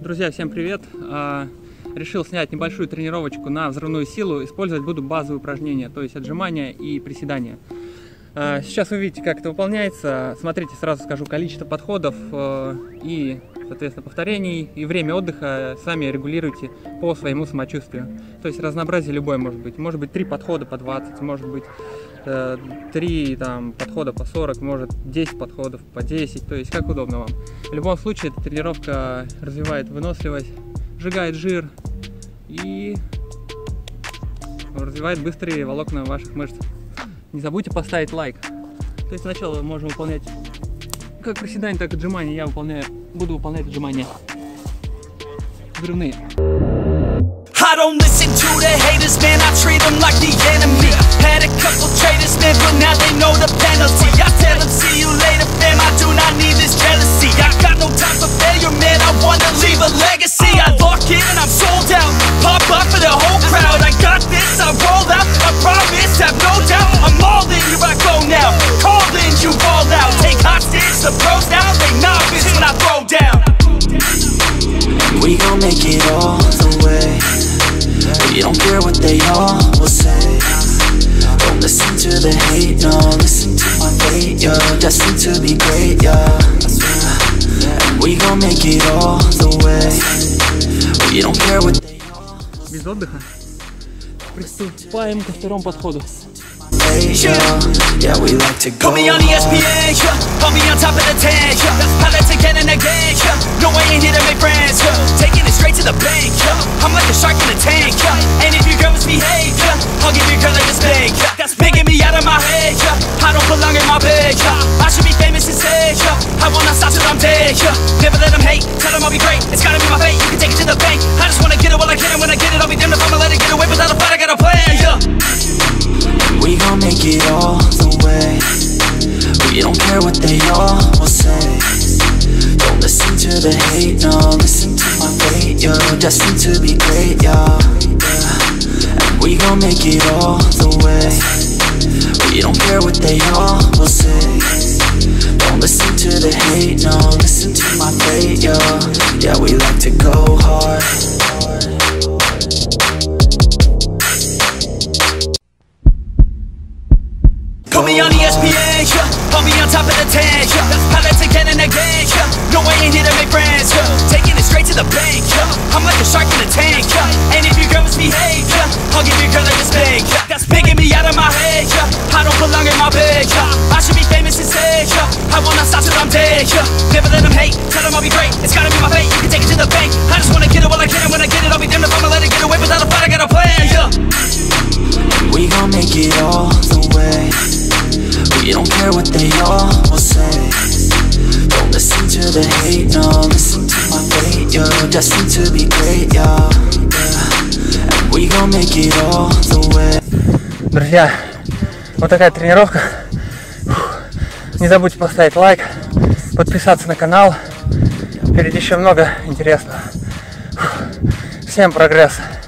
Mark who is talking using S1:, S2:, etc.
S1: Друзья, всем привет! Решил снять небольшую тренировочку на взрывную силу. Использовать буду базовые упражнения, то есть отжимания и приседания. Сейчас вы видите, как это выполняется. Смотрите, сразу скажу количество подходов и, соответственно, повторений. И время отдыха сами регулируйте по своему самочувствию. То есть разнообразие любое может быть. Может быть 3 подхода по 20, может быть 3 подхода по 40, может 10 подходов по 10. То есть как удобно вам. В любом случае, эта тренировка развивает выносливость, сжигает жир и развивает быстрые волокна ваших мышц. Не забудьте поставить лайк. То есть сначала можем выполнять как приседания, так и отжимания. Я буду выполнять отжимания взрывные.
S2: I don't listen to the haters, man, I treat them like the enemy. Had a couple traitors, man, but now they know the penalty. I tell them, see you later, fam, I do not need this jealousy. I got no time for failure, man, I wanna leave a legacy. I lock in and I'm sold out, pop up for the whole crowd. I got this, I roll out, I promise, have no doubt. I'm all in, here I go now, call in, you all out. Take hostage, the pros now, they novice when I throw down. We gon' make it all the way. We don't care what they all will say. Don't listen to the hate, no. Listen to my fate, yo. Destined to be great, yo. And we gon' make it all the way. We don't care what they all will say.
S1: Без отдыха приступаем ко второму подходу.
S2: Yeah, we like to go. Put me on ESPN, yeah. I'll be on top of the tank, yeah. I like to get in the game, yeah. No, I ain't here to make friends, yeah. Taking it straight to the bank, yeah. I'm like a shark in a tank, yeah. And if your girl misbehave, yeah, I'll give your girl like a spank, yeah. That's making me out of my head, yeah. I don't belong in my bed, yeah. I should be famous instead, yeah. I will not stop till I'm dead, yeah. Never let them hate, tell them I'll be great. It's gotta be my fate, you can take it to the bank. I just wanna get it while I can, and when I get it, I'll be damned if I'ma let it get away without a fight. I got a plan, yeah. We gon' make it all the way. We don't care what they all will say. Don't listen to the hate, no. Listen to my fate, yo. Destined to be great, yo. And we gon' make it all the way. We don't care what they all will say. Don't listen to the hate, no. Listen to my fate, yo. Yeah, we like to go hard. Put me on ESPN, yeah. I'll be on top of the tank, yeah. I like to get in the game, yeah. No, I ain't here to make friends, yeah. Taking it straight to the bank, yeah. I'm like a shark in a tank, yeah. And if your girl misbehave, yeah, I'll give your girl like a spank, yeah. That's making me out of my head, yeah. I don't belong in my bed, yeah. I should be famous instead, yeah. I will not stop till I'm dead, yeah. Never let them hate, tell them I'll be great. It's gotta be my fate, you can take it to the bank. I just wanna get it while I can, and when I get it, I'll be damned if I'ma let it get away without a fight. I got a plan, yeah. We gon' make it all the way. We don't care what they all will say. Don't listen to the hate, no. Listen to my fate, yo. Destined to be great, yo. And we gon' make it all the way.
S1: Друзья, вот такая тренировка. Не забудьте поставить лайк, подписаться на канал. Впереди еще много интересного. Всем прогресса!